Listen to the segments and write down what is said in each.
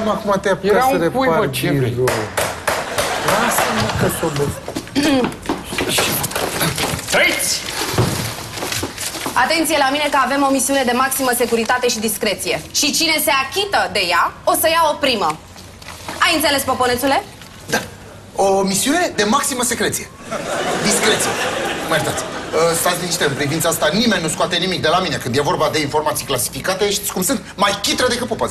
credeam acum te-ai apucat să repari birul. Lasă-mă că s-o Trăiți! Atenție la mine că avem o misiune de maximă securitate și discreție. Și cine se achită de ea, o să ia o primă. Ai înțeles, poponețule? Da. O misiune de maximă secreție. Discreție. Mă iertați. Stați liniște, în privința asta nimeni nu scoate nimic de la mine. Când e vorba de informații clasificate, știți cum sunt? Mai chitră decât popoața.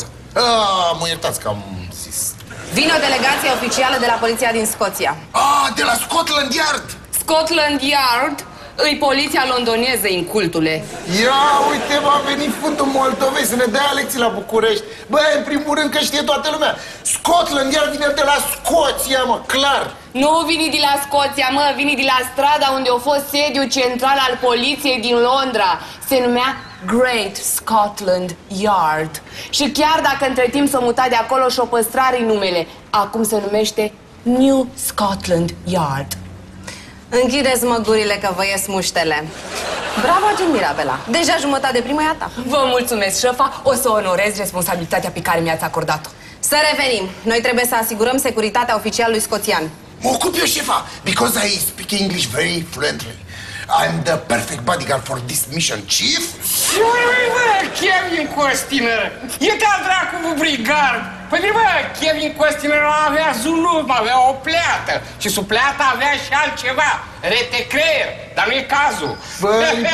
Mă iertați că am zis. Vine o delegație oficială de la poliția din Scoția. De la Scotland Yard! Scotland Yard îi poliția londoneză, incultule. Ia uite, va veni fundul Moldovei să ne dea lecții la București. Băi, în primul rând că știe toată lumea. Scotland Yard vine de la Scoția, mă, clar. Nu vine de la Scoția, mă, vine de la strada unde a fost sediul central al poliției din Londra. Se numea Great Scotland Yard. Și chiar dacă între timp s-a mutat de acolo și-o păstrat numele, acum se numește New Scotland Yard. Închideți-mă gurile că vă ies muștele. Bravo, agent Mirabela. Deja jumătate de primă e a ta. Vă mulțumesc, șefa. O să onorez responsabilitatea pe care mi-ați acordat-o. Să revenim. Noi trebuie să asigurăm securitatea oficialului scoțian. Mă ocup eu, șefa, because I speak English very fluently. I'm the perfect bodyguard for this mission, chief. Și bă, Kevin Costner, e ca dracu brigard. Păi bă, Kevin Costner avea zulum, avea o pleată. Și sub pleata avea și altceva, retecreier, dar nu e cazul. Bă,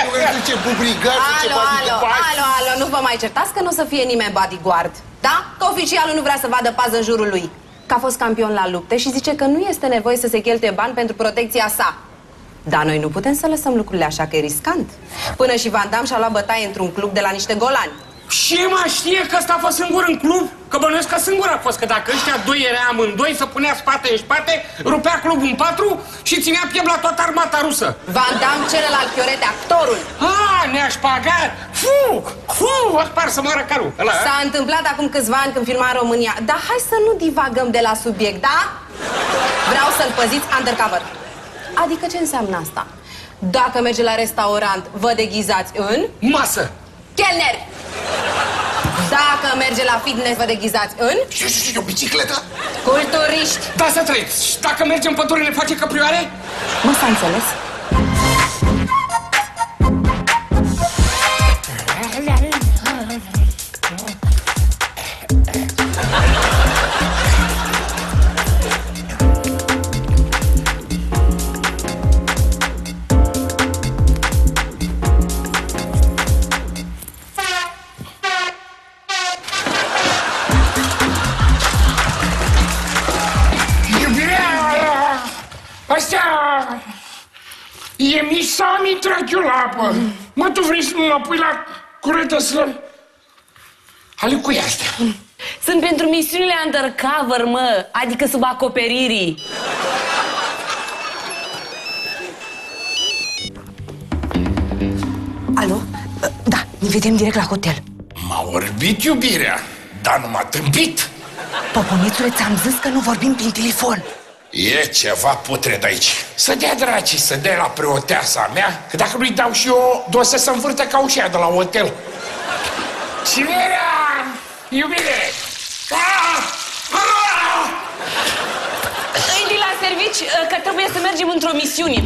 ce bubrigard, ce Alo, nu vă mai certați că nu o să fie nimeni bodyguard. Da? Că oficialul nu vrea să vadă pază în jurul lui. Că a fost campion la lupte și zice că nu este nevoie să se cheltuie bani pentru protecția sa. Dar noi nu putem să lăsăm lucrurile așa, că e riscant. Până și Van Damme și-a luat bătaie într-un club de la niște golani. Și mai știe că ăsta a fost singur în club? Că bănuiesc că singur a fost, că dacă ăștia doi era amândoi, să punea spate în spate, rupea clubul în patru și ținea piept la toată armata rusă. Van Damme, celălalt Chiorete, actorul. Ne-a șpagat! Fu, par să moară carul. S-a întâmplat acum câțiva ani când filma în România. Dar hai să nu divagăm de la subiect, da? Vreau să-l păziți undercover. Adică ce înseamnă asta? Dacă merge la restaurant, vă deghizați în... masă! Chelneri! Dacă merge la fitness, vă deghizați în... Și o bicicletă? Culturiști! Da, să trăiți! Și dacă mergem în pădure, ne face căprioare? Mă, s-a înțeles? E Misami Trachiulapă. Mă, tu vrei să mă pui la curetă să... Ale cui astea? Sunt pentru misiunile undercover, mă, adică sub acoperirii. Alo? Da, ne vedem direct la hotel. M-a orbit iubirea, dar nu m-a tâmpit. Poponețule, ți-am zis că nu vorbim prin telefon. E ceva putred aici. Să dea dracii, să dea la preoteasa mea, că dacă nu-i dau și eu, o să se învârte ca ușea de la hotel. Cinerea! Iubire! Îi de la servici că trebuie să mergem într-o misiune.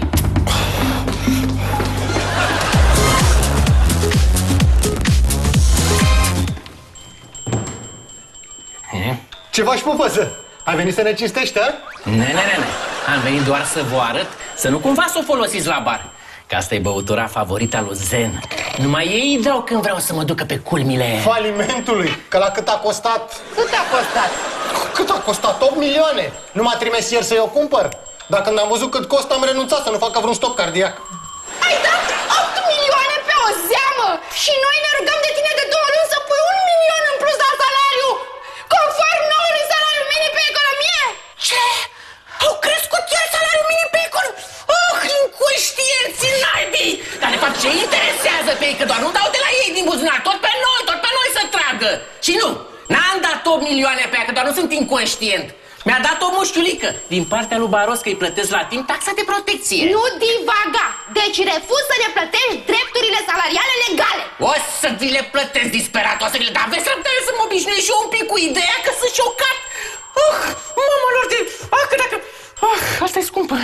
Ce faci, pupăță? Ai venit să ne cinstești, a? Ne. Am venit doar să vă arăt, să nu cumva să o folosiți la bar. Că asta e băutura favorită lui Zen. Numai ei îi dau când vreau să mă ducă pe culmile Falimentului. Că la cât a costat? Cât a costat? Cât a costat? 8 milioane. Nu m-a trimis ieri să-i o cumpăr. Dar când am văzut cât costă, am renunțat să nu facă vreun stop cardiac. Ai dat 8 milioane pe o zeamă și noi ne rugăm de tine de 2 luni să pui 1 milion în plus la salariu, conform noului salariu minim pe economie? Ce? Au crescut iar salariul minim pe economie? Inconștienții naibii! Dar de fapt ce interesează pe ei? Că doar nu dau de la ei din buzunar, tot pe noi să tragă. Și nu, n-am dat 8 milioane pe ea, că doar nu sunt inconștient. Mi-a dat o mușchiulică din partea lui Baros că îi plătesc la timp taxa de protecție. Nu divaga! Deci refuz să ne plătești drepturile condițiile salariale legale. O să vi le plătesc disperat, o să vi le... Dar aveți răbdare să mă obișnuiesc și eu un pic cu ideea că sunt șocat. Mamă lor de... că dacă... asta e scumpă.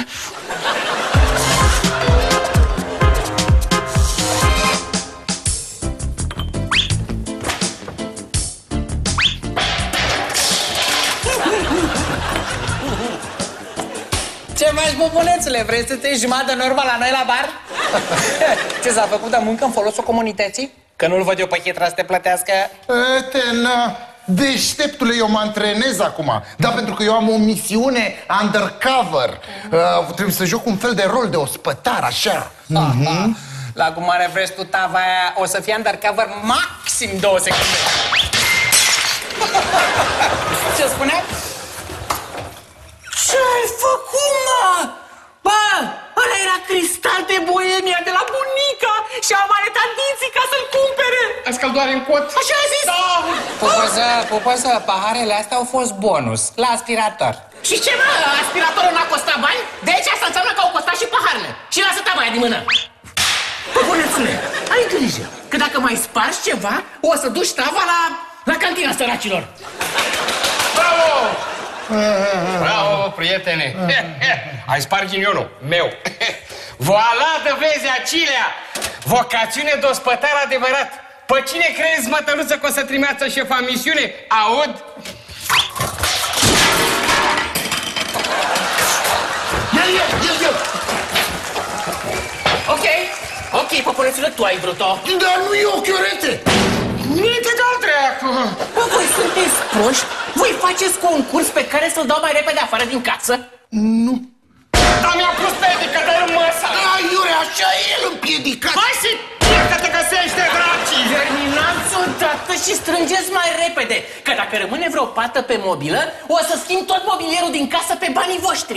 Ce faci, bubunețule? Vrei să te iei jumătate de urmă la noi la bar? Ce s-a făcut de muncă în folosul comunității? Că nu-l văd eu pe Chitra să te plătească? Etena, deșteptule, eu mă antrenez acum. Da, pentru că eu am o misiune undercover. Trebuie să joc un fel de rol de ospătar, așa. La cum are vrei tu tava aia, o să fie undercover maxim 2 secunde. Ce spunea? Ce-ai făcut, mă? Bă, ăla era Cristal de Boemia de la bunica și am aretat dinții ca să-l cumpere. Azi că-l doare în cot. Așa a zis? Da. Pupăză, paharele astea au fost bonus la aspirator. Și ce, mă? Aspiratorul n-a costat bani? Deci asta înseamnă că au costat și paharele. Și lasă tava aia din mână. Bubunețule, ai grijă, că dacă mai spargi ceva, o să duci tava la cantina săracilor. Bravo! Bravo, prietene! Ai spart ghinionul meu. Voila, de vezi, Acilea! Vocațiune de ospătar adevărat. Pe cine crezi, mătăluță, că o să trimeață șefa în misiune? Aud? El! Ok, populețule, tu ai vrut-o. Dar nu e o chiorete! Nici de-al dracu! Bă, voi sunteți proști? Voi faceți concurs pe care să-l dau mai repede afară din casă? Nu. Dar mi-a pus pedică de măsa! Da, Iure, așa e el împiedicat. Hai și că te găsește, dracii! Terminați odată și strângeți mai repede, că dacă rămâne vreo pată pe mobilă, o să schimb tot mobilierul din casă pe banii voștri.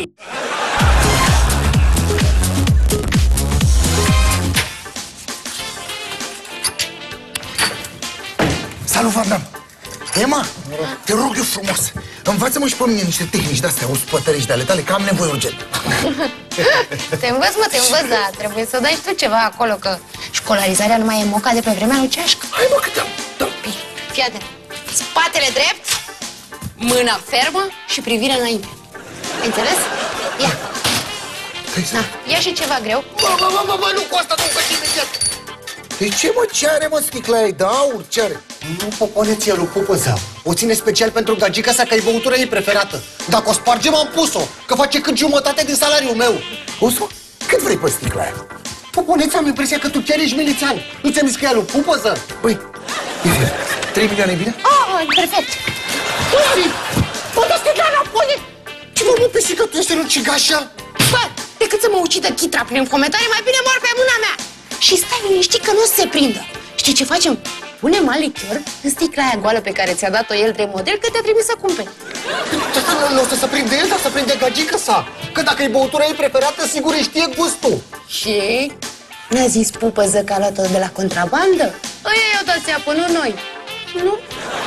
Salut, Van Damme! Emma, te rog eu frumos, învață-mă și pe mine niște tehnici de-astea, ospătărești de ale tale, că am nevoie urgent. Te învăț, dar trebuie să dai tu ceva acolo, că școlarizarea nu mai e moca de pe vremea lui Ceașcă. Hai, mă, că te-am... Fii atent. Spatele drept, mâna fermă și privire înainte. Înțeles? Ia. Da, ia și ceva greu. Bă, nu cu asta, nu faci imediat. De ce, mă, ce are, mă, sticla aia de aur, ce are? Nu, poponeție, lui Pupăza. O ține special pentru gagica sa, că e băutura ei preferată. Dacă o spargem, am pus-o, că face cât jumătate din salariul meu. O să... Cât vrei pe sticla aia? Poponeție, am impresia că tu chiar ești milițean. Nu ți-am zis că e lui Pupăza? Băi, e bine. 3 milioane, e bine? Perfect. Bă, dar sticla înapoi! Ce mă, pisică, tu ești lucigașa? Bă, decât să mă ucidă Chitra prin comentarii, mai bine mor pe mâna mea. Și stai liniștit că nu se prindă. Știi ce facem? Punem alichior în sticla aia goală pe care ți-a dat-o el de model, că te-a trimis să cumperi. Nu o să se prinde el, dar să prinde gagica sa. Că dacă e băutura ei preferată, sigur îi știe gustul. Și? N-a zis Pupăză că a luat-o de la contrabandă? Ăia i-au dat țeapă, nu noi. Nu?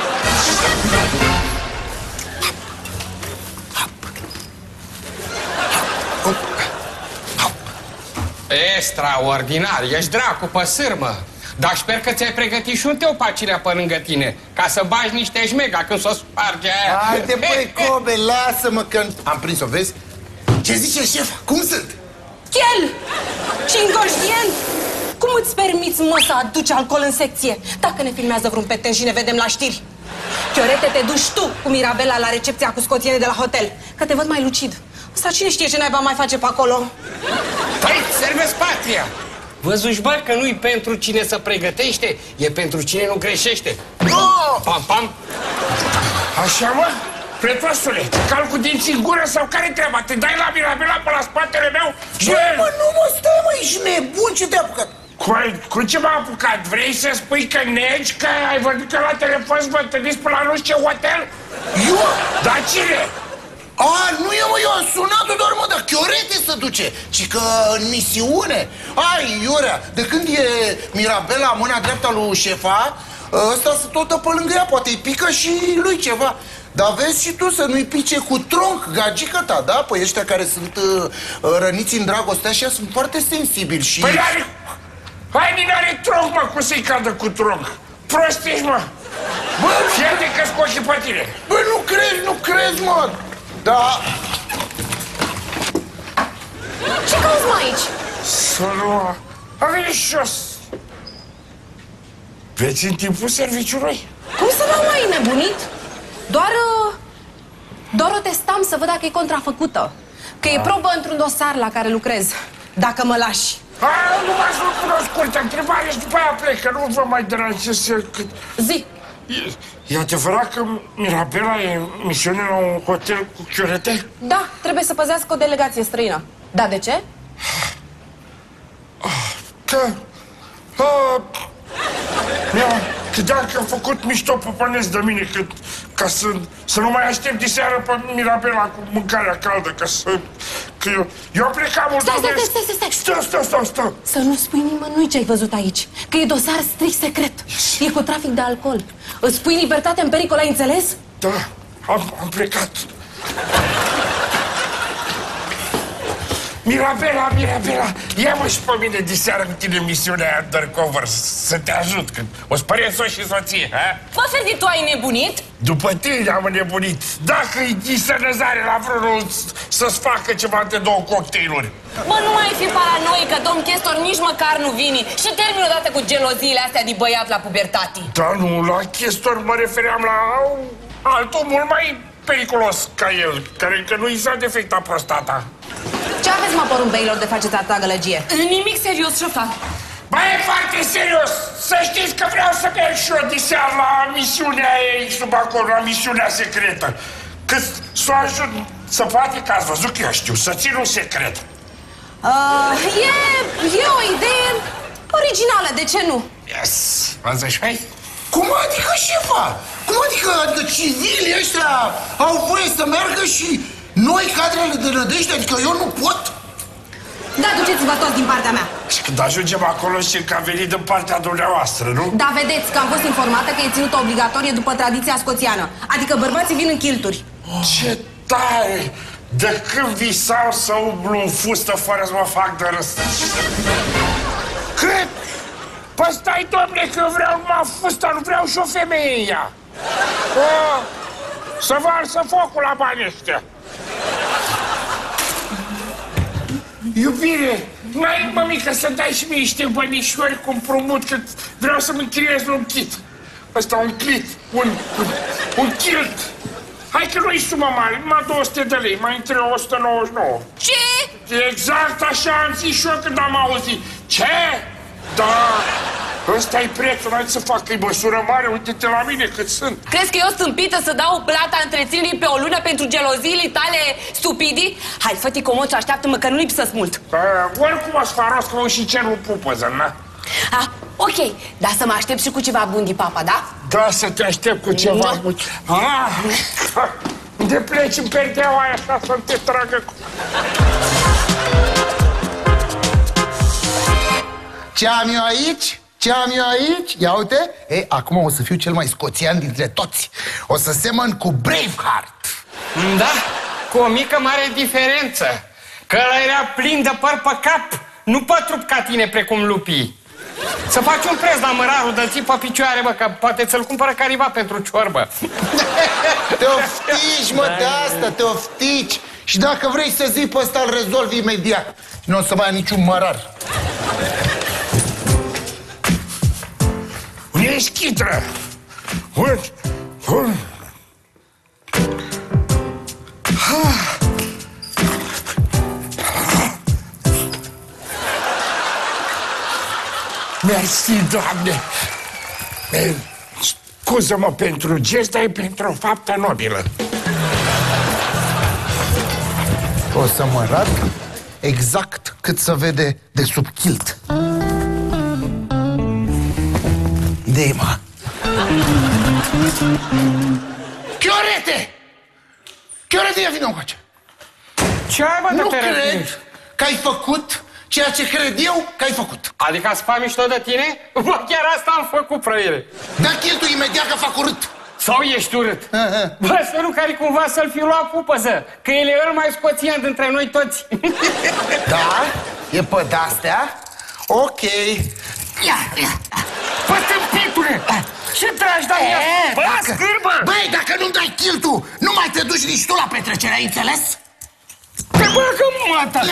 Extraordinar, ești dracu pe sârmă. Dar sper că ți-ai pregătit și un teu pacilea pe lângă tine, ca să bagi niște șmega când s-o sparge aia. Haide, băi, Kobe, lasă-mă că... Am prins-o, vezi? Ce zice șefa? Cum sunt? Chel! Și inconștient! Cum îți permiți, mă, să aduci alcool în secție? Dacă ne filmează vreun peten și ne vedem la știri. Chiorete, te duci tu cu Mirabela la recepția cu scoțiene de la hotel, că te văd mai lucid. Asta cine știe ce naiba mai face pe acolo? Păi, servesc patria! Văzuși, bă, că nu-i pentru cine se pregătește, e pentru cine nu greșește. Pam, pam! Așa, mă? Pretostule, cal cu dinții în gură sau care treaba? Te dai la Mirabela pe la spatele meu? Ce, mă, nu mă, stai, mă, ești nebun, ce te-a apucat? Cu ce m-a apucat? Vrei să spui că negi, că ai văzut că la telefon să vă întâlniți pe la nu știu ce hotel? Eu? Da, cine? Nu e, mă, eu am sunat-o doar, mă, dar Chiorete se duce, ci că în misiune. Ai, Iurea, de când e Mirabela mâna dreapta lui șefa, ăsta se tot dă pe lângă ea, poate îi pică și lui ceva. Dar vezi și tu să nu-i pice cu tronc gagica ta, da? Păi ăștia care sunt răniți în dragostea și sunt foarte sensibili și... Păi, Hai, n-are tronc, mă, cum să-i cadă cu tronc? Prost ești, mă! Bă, fierte că cu ochii pe tine! Bă, nu crezi, mă! Da... Ce cauți, mă, aici? Să nu... A venit jos! Veți în timpul serviciului? Cum să nu mai nebunit? Doar o testam să văd dacă e contrafăcută. Că e probă într-un dosar la care lucrez. Dacă mă lași. Nu m-ați făcut o scurtă întrebare și după aia plec, că nu vă mai deranjez. Zi. E adevărat că Mirabela e misiune la un hotel cu chiorete? Da, trebuie să păzească o delegație străină. Da, de ce? Mi-a credeam că am făcut mișto popănesc de mine, ca să nu mai aștept de seară pe Mirabela cu mâncarea caldă, că eu am plecat mult. Stai. Să nu spui nimănui ce ai văzut aici, că e dosar strict secret. E cu trafic de alcool. Îți pui libertatea în pericol, ai înțeles? Da, am plecat. Mirabela, ia-mă și pe mine de seară cu tine misiunea undercover, să te ajut, că o spărie soț și soție, ha? Bă, Ferdi, tu ai nebunit? După tine am înnebunit. Dacă-i sănăzare la vreunul să-ți facă ceva de 2 cocktailuri. Bă, nu mai fi paranoică, domn Chestor nici măcar nu vine. Și termin odată cu geloziile astea de băiat la pubertate. Da, nu, la Chestor mă refeream la altul mult mai periculos ca el, care încă nu i s-a defectat prostata. Ce aveți, mă, porumbelilor, de faceți atâta gălăgie? Nimic serios, șofa. Bă, e foarte serios! Să știți că vreau să merg și eu de seară la misiunea ei sub acolo, la misiunea secretă. Că s-o ajut, să poate că ați văzut că eu știu, să țin un secret. E o idee originală, de ce nu? Yes! Vă zici, Cum adică, șefa? Cum adică civilii ăștia au voie să meargă și noi, cadrele de nădejde, adică eu nu pot? Da, duceți-vă toți din partea mea. Și când ajungem acolo știm că am venit din partea dumneavoastră, nu? Da, vedeți că am fost informată că e ținută obligatorie după tradiția scoțiană. Adică bărbații vin în chilturi. Ce tare! De când visam să umblu în fustă fără să mă fac de râs. Cred? Păi stai, domne, că vreau numai fusta, nu vreau și o femeie în ea. Să varsă focul la banii ăștia. Iubire, n-ai, mămică, să dai și mie niște bănișori cu împrumut, că vreau să-mi închiriez un kit. Ăsta, un kit, un kilt. Hai că nu-i sumă mare, numai 200 de lei, mai între 199. Ce? Exact așa am zis și eu când am auzit. Ce? Da, ăsta e prețul, hai să fac, că-i măsură mare, uite-te la mine cât sunt. Crezi că eu stâmpită să dau plata întreținerii pe o lună pentru geloziile tale stupidi? Hai, fă-te comod și așteaptă-mă că nu lipsă țmult. Oricum o să faros că o și cer un pupăză, na? Ok, dar să mă aștept și cu ceva bun din papa, da? Da, să te aștept cu ceva bun. Unde pleci în perdeaua aia așa să te tragă cu... Ce am eu aici? Ce am eu aici? Ia uite. Ei, acum o să fiu cel mai scoțian dintre toți. O să semăn cu Braveheart. Da, cu o mică mare diferență. Că ăla era plin de păr pe cap, nu pe trup ca tine precum lupii. Să faci un preț la mărarul, dă-ți pe picioare, bă, că poate ți-l cumpără careva pentru ciorbă. Te oftici, mă, de asta, te oftici. Și dacă vrei să zici pe ăsta, îl rezolvi imediat. Nu o să mai ai niciun mărar. Unde ești, chitră? Mersi, Doamne! Scuză-mă pentru gest, dar e pentru o faptă nobilă. O să mă arăt exact cât se vede de sub kilt. De-i, mă? Chiorete! Chiorete, ia vină încoace! Ce ai, bă, nu cred că ai făcut ceea ce cred eu că ai făcut. Adică ați fac mișto de tine? Bă, chiar asta am făcut, frăire. Da chiltul imediat că fac urât. Sau ești urât? Bă, să nu care cumva să-l fi luat pupăză, că el e el mai scoțian dintre noi toți. Da? E pe de-astea? Ok. Ia! Bă, tâmpitule! Ce tragi, Daniel? Bă, scârbă! Băi, dacă nu-mi dai chiltul, nu mai te duci nici tu la petrecere, ai înțeles? Te bagă mata!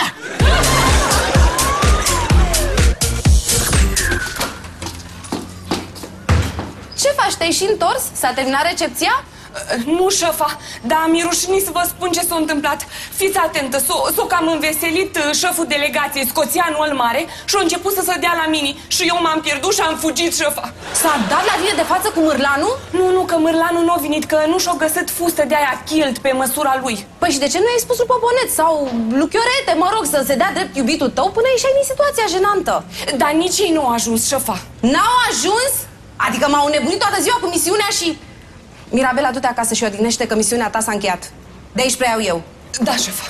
Ce faci? Te-ai și întors? S-a terminat recepția? Nu, șefa, dar mi-e rușinit să vă spun ce s-a întâmplat. Fiți atentă, s-o cam înveselit șeful delegației, scoțianul ăl mare, și a început să se dea la mine. Și eu m-am pierdut și am fugit, șefa. S-a dat la tine de față cu mârlanul? Nu, că mârlanul nu a venit, că nu și-a găsit fustă de aia kilt pe măsura lui. Păi și de ce nu ai spus lui Poponet sau lui Chiorete, mă rog, să se dea drept iubitul tău până ieșai din situația jenantă? Dar nici ei nu au ajuns, șefa. N-au ajuns? Adică m-au nebunit toată ziua cu misiunea și... Mirabela, du-te acasă și odihnește că misiunea ta s-a încheiat. De aici preiau eu. Da, șefa.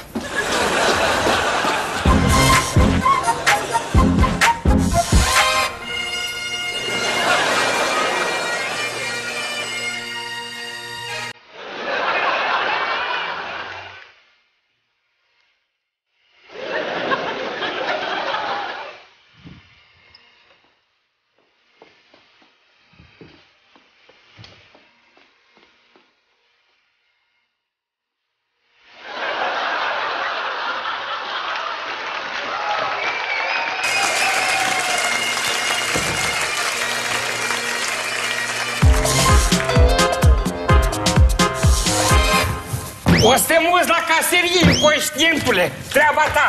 O să te muți la caserie, inconștientule! Treaba ta!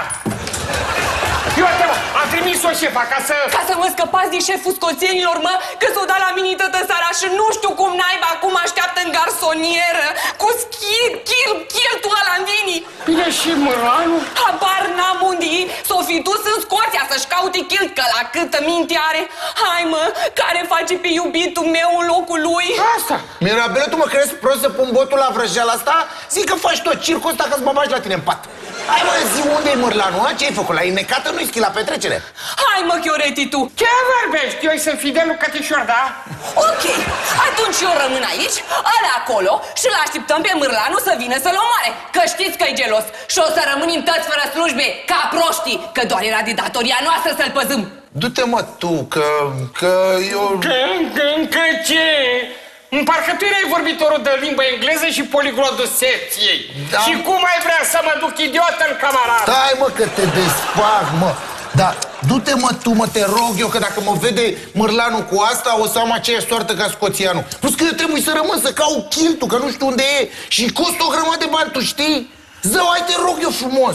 Iată-mă, a trimis-o șefa ca să... Ca să mă scăpați din șeful scoțienilor, mă, că s-o dat la mine toată seara și nu știu cum naiba acum așteaptă în garsonieră cu chiltul ăla-n vini. Bine, și mârlanul? Habar n-am unde s-o fi dus în Scoția să-și caute chilt, că la câtă minte are. Hai, mă, care face pe iubitul meu în locul lui? Asta! Mirabela, tu mă crezi prost să pun botul la vrăjeala asta? Zic că faci tot circul ăsta ca să mă bagi la tine în pat. Hai, mă, zi, unde-i mârlanul, a? Ce-ai făcut? L-ai necată? Nu-i schi la petrecere? Hai, mă, Chioreti, tu! Ce vorbești? Eu sunt fidelul cătișor, da? Ok, atunci eu rămân aici, ăla acolo și îl așteptăm pe mârlanul să vină să-l omoare, că știți că-i gelos și o să rămânim toți fără slujbe, ca proștii, că doar era de datoria noastră să-l păzâm. Du-te, mă, tu, că eu... Că ce? Parcă tu erai vorbitorul de limbă engleză și poliglotul secției. Da. Și cum ai vrea să mă duc idiot în camarad? Stai, mă, că te desfac, mă. Dar du-te, mă, tu, mă, te rog eu, că dacă mă vede mârlanul cu asta, o să am aceeași soartă ca scoțianul. Plus că eu trebuie să rămân să caut chiltul, că nu știu unde e. Și costă o grămadă de bani, tu știi? Zău, hai, te rog eu frumos.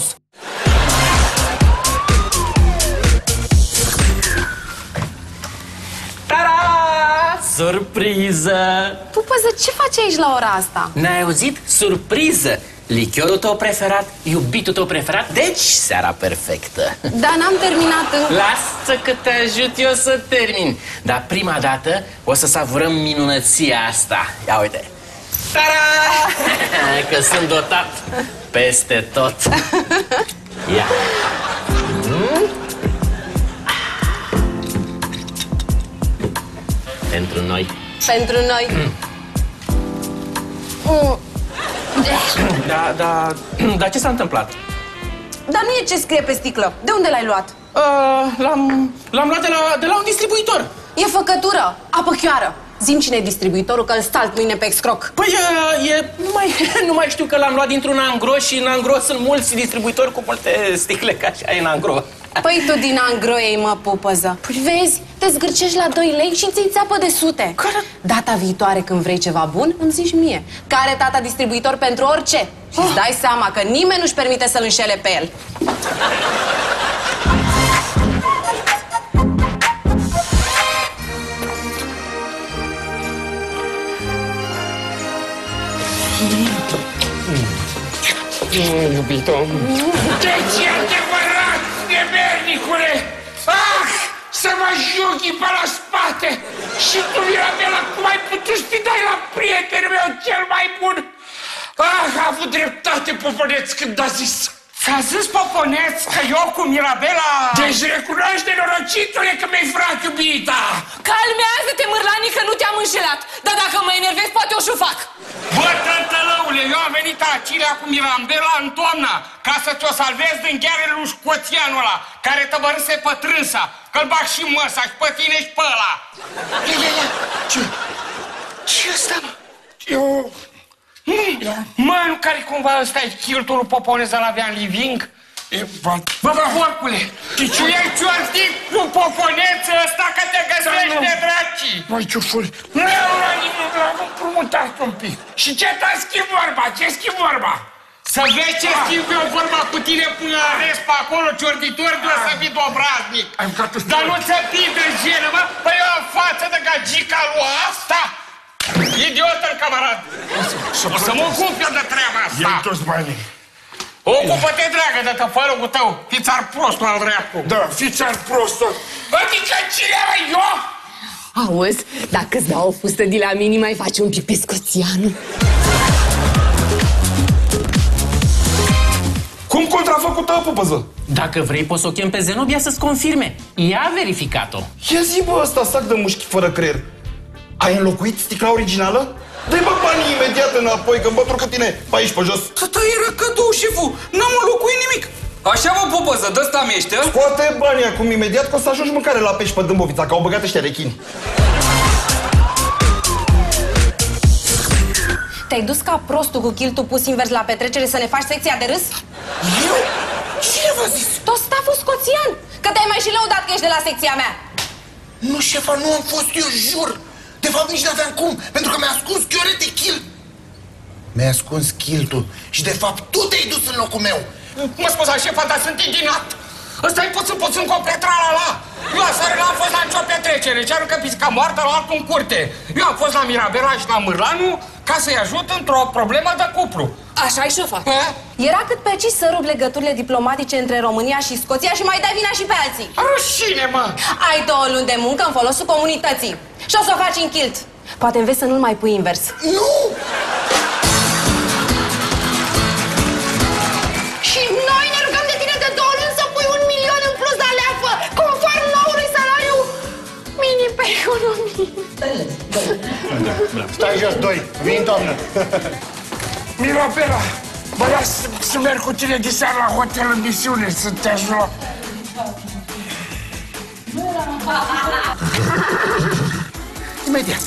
Ta-da! Surpriză! Pupăză, ce faci aici la ora asta? N-ai auzit? Surpriză! Lichiorul tău preferat, iubitul tău preferat, deci seara perfectă. Dar n-am terminat încă. Lasă că te ajut eu să termin. Dar prima dată o să savurăm minunăția asta. Ia uite. Ta-da! Că sunt dotat peste tot. Ia. Pentru noi. Pentru noi. Dar ce s-a întâmplat? Dar nu e ce scrie pe sticlă. De unde l-ai luat? L-am luat de la un distribuitor. E făcătură, apă chioară. Zi-mi cine e distribuitorul, că îl stalt mâine pe excroc. Păi, nu mai știu că l-am luat dintr-un angro și în angro sunt mulți distribuitori cu multe sticle, ca așa e în angro. Păi tu din angro ei, mă, pupăză. Păi vezi, te zgârcești la 2 lei și ți-i țeapă de sute. Care? Data viitoare când vrei ceva bun, îmi zici mie. Care tata distribuitor pentru orice. Și îți dai seama că nimeni nu-și permite să-l înșele pe el. Iubito. Deci e adevărat, nemernicule! Ah! Să mă jughi pe la spate! Și tu, Mirabela, cum ai putut să-i dai la prietenul meu cel mai bun? Ah, a avut dreptate Poponeț când a zis. Ți-a zis Poponeț că eu cu Mirabela... Deci recunoaște, nenorocitule, că mi-ai furat iubita! Calmează-te, mârlani, că nu te-am înșelat. Dar dacă mă enervez, poate o și fac. Bă, tăntălăule, eu am venit Acilea cu Mirabela în toamna, ca să ți-o salvezi din ghearele lui scoțianul ăla, care tăbărâse pe trânsa, că-l bag și măsa și pe tine și pe ăla. Ia. Ce ăsta, mă? Eu... Mă, nu care cumva ăsta e chiltul lui Poponez la Avian Living? Bă, orcule, tu ai ciortit cu Poponeț ăsta că te găsește, dracii! Măi, ciufuri, nu era la nimeni, l-am împrumutat un pic. Și ce te schimb vorba? Ce schimb vorba? Să vezi ce schimb eu vorba cu tine până la rest pe acolo, ciorditor, de o să fii dobraznic. Dar nu ți-a fii de jenă, mă? Păi eu în față de gagica lui asta? Idiotă-l, camarad! O să mă ocup eu de treaba asta! Iei toți banii. Ocupă-te, dragă, de tăpărugul tău! Fiți-ar prostul al dreaptul! Da, fiți-ar prostul! Adică cine mă, eu? Auzi, dacă-ți dau o fustă de la mini, mai faci un pipi scoțian? Cum contrafăcută, pupăză? Dacă vrei, poți să o chem pe Zenobia să-ți confirme. Ea a verificat-o. Ia zi, bă, ăsta, sac de mușchi fără creier. Ai înlocuit sticla originală? Dă-i, bă, banii imediat înapoi, că-mi bătru cu tine pe aici, pe jos. Tata, era cadou, șeful. N-am înlocuit nimic. Așa, mă, pupăză, dă-sta mește. Scoate banii acum imediat, că o să ajungi mâncare la pești pe Dâmbovița, că au băgat ăștia rechini. Te-ai dus ca prostul cu chiltul pus invers la petrecere să ne faci secția de râs? Eu? Cine v-a zis? Tot staful scoțian. Că te-ai mai și lăudat că ești de la secția mea. Nu, șefa, nu am fost, eu jur. De fapt, nici n-aveam cum, pentru că mi-a ascuns Chiorete chil. Mi-a ascuns chiltul și, de fapt, tu te-ai dus în locul meu. Mă scuza, șefa, dar sunt indignat. Ăsta-i puțin cu petrala la. Eu aseară n-am fost la nicio petrecere, ce aruncă pisca moartă la altul în curte. Eu am fost la Mirabela și la Mârlanu ca să-i ajut într-o problemă de cuplu. Așa-i, șefa. Era cât pe aici să rup legăturile diplomatice între România și Scoția și mai dai vina și pe alții. Rușine, mă! Ai 2 luni de muncă în folosul comunității. Și o să o faci în kilt. Poate înveți să nu-l mai pui invers. Nu! Și noi ne rugăm de tine de 2 luni să pui 1.000.000 în plus de aleafă, conform noului salariu minim pe economie. Stai jos, 2. Vin, doamnă. Mirabela, mă las să merg cu tine de seară la hotel în misiune, să te ajut. Imediat.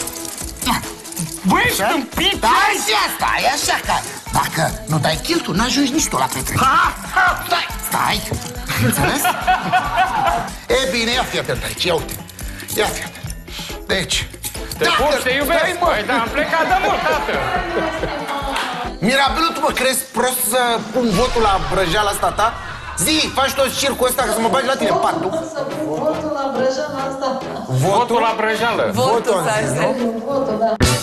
Băi, stâmpit! Stai așa, că dacă nu dai chiltul, n-ajungi nici tu la petrecere. Stai! Înțeles? E bine, ia fii atent aici, ia uite. Ia fii atent. Deci... Te pup, te iubesc, măi, dar am plecat de mult, tată. Mirabelu, tu mă crezi prost să pun votul la brăjeala asta ta? Zi, faci tot circul ăsta ca să mă bagi la tine în pat, tu? Votul la brăjeala asta. Votul la brăjeală. Votul, să Votul, da.